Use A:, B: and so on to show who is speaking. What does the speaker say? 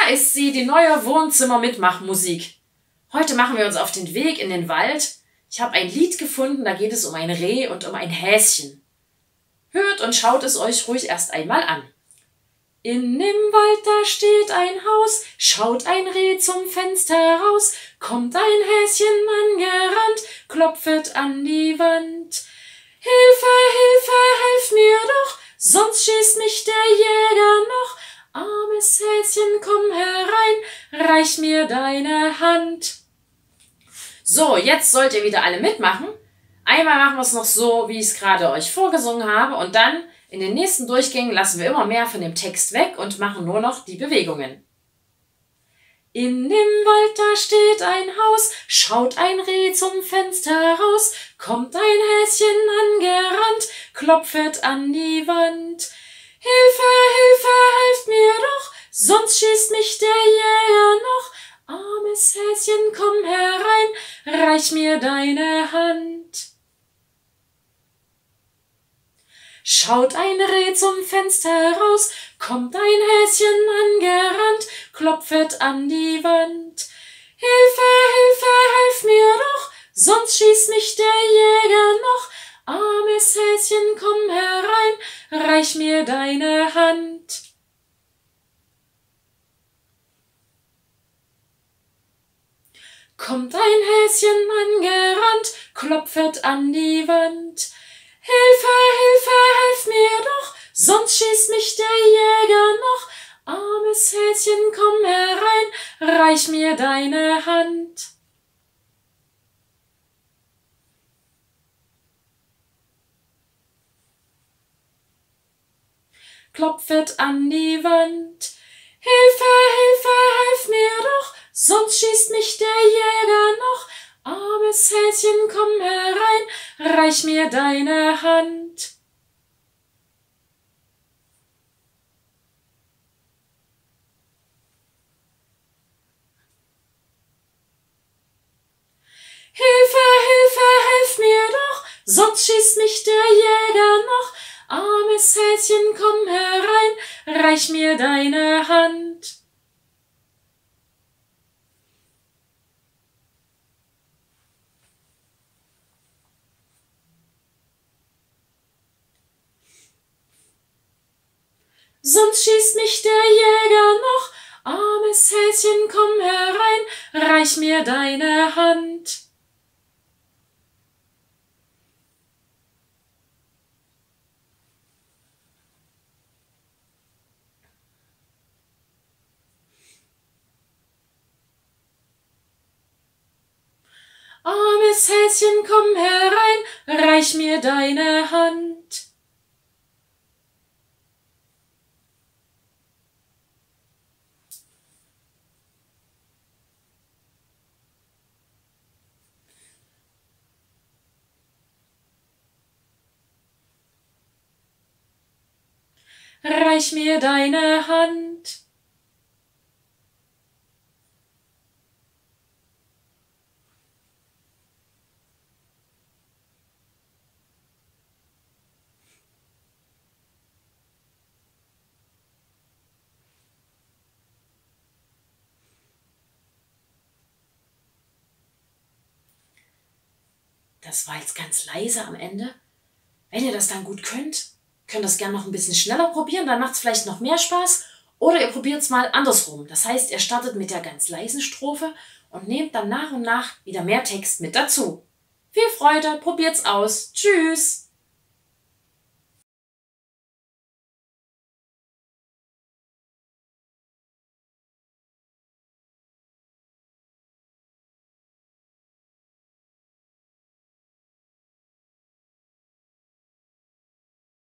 A: Da ist sie, die neue Wohnzimmer-Mitmachmusik. Heute machen wir uns auf den Weg in den Wald. Ich habe ein Lied gefunden, da geht es um ein Reh und um ein Häschen. Hört und schaut es euch ruhig erst einmal an. In dem Wald, da steht ein Haus, schaut ein Reh zum Fenster raus, kommt ein Häschen angerannt, klopfet an die Wand. Hilfe, Hilfe, helf mir doch, sonst schießt mich der Jäger noch. Armes Häschen, komm herein, reich mir deine Hand. So, jetzt sollt ihr wieder alle mitmachen. Einmal machen wir es noch so, wie ich es gerade euch vorgesungen habe, und dann in den nächsten Durchgängen lassen wir immer mehr von dem Text weg und machen nur noch die Bewegungen. In dem Wald, da steht ein Haus, schaut ein Reh zum Fenster raus, kommt ein Häschen angerannt, klopfet an die Wand. Hilfe, Hilfe, helft mir doch, sonst schießt mich der Jäger noch. Armes Häschen, komm herein, reich mir deine Hand. Schaut ein Reh zum Fenster raus, kommt ein Häschen angerannt, klopfet an die Wand. Hilfe, Hilfe, helf mir doch, sonst schießt mich der Jäger noch. Armes Häschen, komm herein, reich mir deine Hand. Kommt ein Häschen angerannt, klopfet an die Wand. Hilfe, Hilfe, helf mir doch, sonst schießt mich der Jäger noch. Armes Häschen, komm herein, reich mir deine Hand. Klopfet an die Wand. Hilfe, Hilfe, helf mir doch, sonst schießt mich der Jäger noch. Armes Häschen, komm herein, reich mir deine Hand. Hilfe, Hilfe, helf mir doch, sonst schießt mich der Jäger noch. Armes Häschen, komm herein, reich mir deine Hand. Sonst schießt mich der Jäger noch. Armes Häschen, komm herein, reich mir deine Hand. Armes Häschen, komm herein, reich mir deine Hand. Reich mir deine Hand. Das war jetzt ganz leise am Ende. Wenn ihr das dann gut könnt das gerne noch ein bisschen schneller probieren, dann macht es vielleicht noch mehr Spaß. Oder ihr probiert es mal andersrum. Das heißt, ihr startet mit der ganz leisen Strophe und nehmt dann nach und nach wieder mehr Text mit dazu. Viel Freude, probiert's aus. Tschüss!